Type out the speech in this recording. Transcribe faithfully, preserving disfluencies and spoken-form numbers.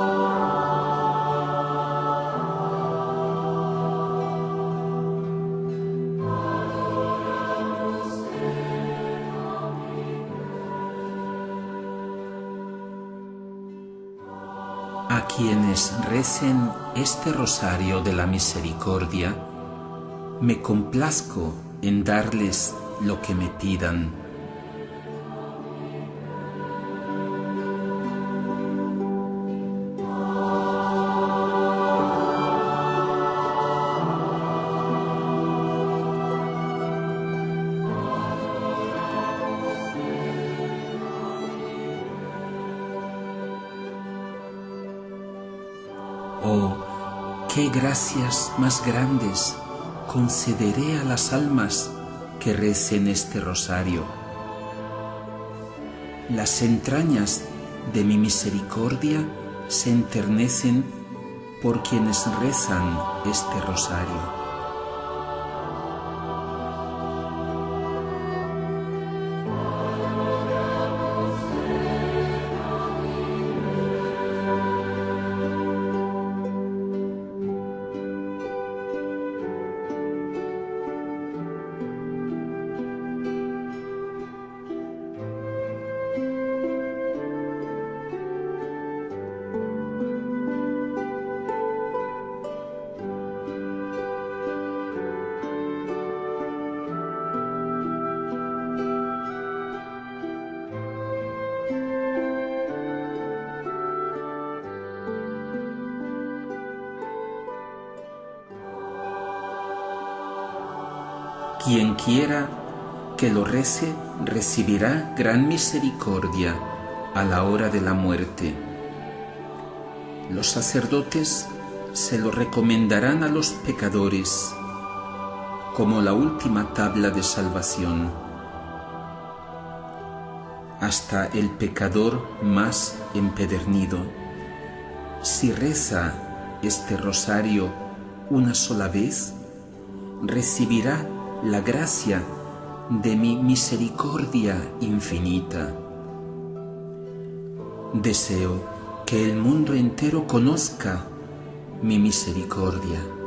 A quienes recen este rosario de la misericordia, me complazco en darles lo que me pidan. Oh, qué gracias más grandes concederé a las almas que recen este rosario. Las entrañas de mi misericordia se enternecen por quienes rezan este rosario. Quien quiera que lo rece, recibirá gran misericordia a la hora de la muerte. Los sacerdotes se lo recomendarán a los pecadores como la última tabla de salvación. Hasta el pecador más empedernido, si reza este rosario una sola vez, recibirá la gracia de mi misericordia infinita. Deseo que el mundo entero conozca mi misericordia.